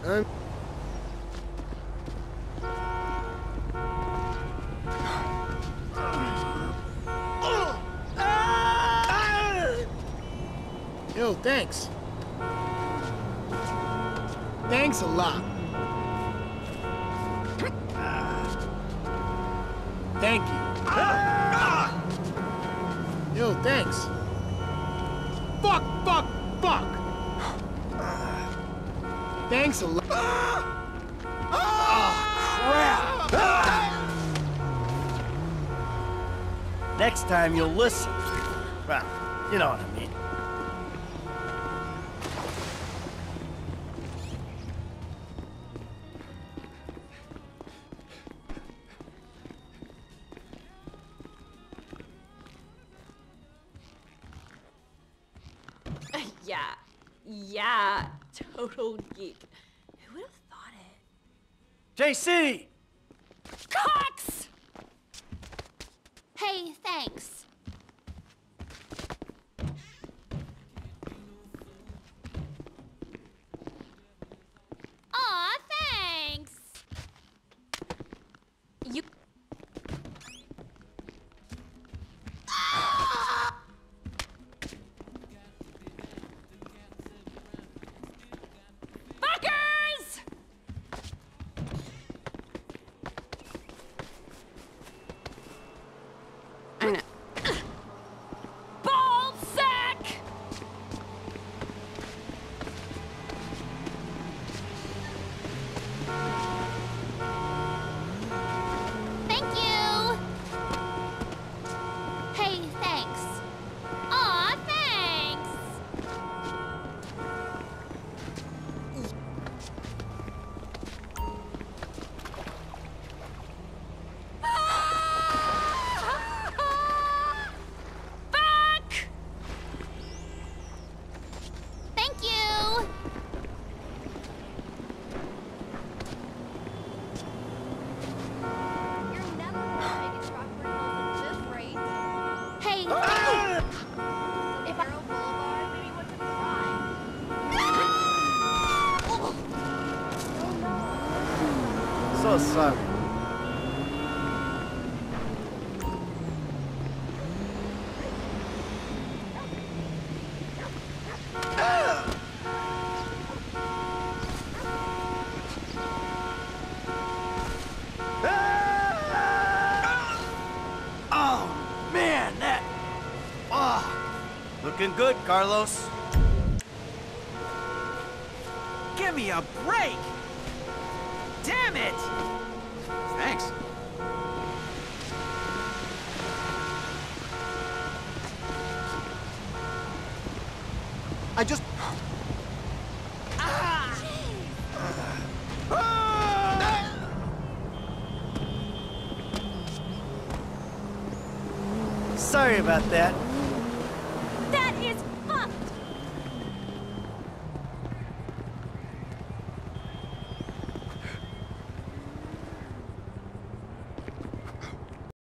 Yo, thanks. Thanks a lot. Thank you. Yo, thanks. Fuck! Thanks a lot. Oh, crap! Next time you'll listen. Well, you know what I mean. Yeah, total geek. Who would have thought it? JC! Cox! Hey, thanks. Aw, thanks. You... So sorry. Oh, man, that... Oh, looking good, Carlos. Give me a break! Damn it! Thanks. I just... Sorry about that.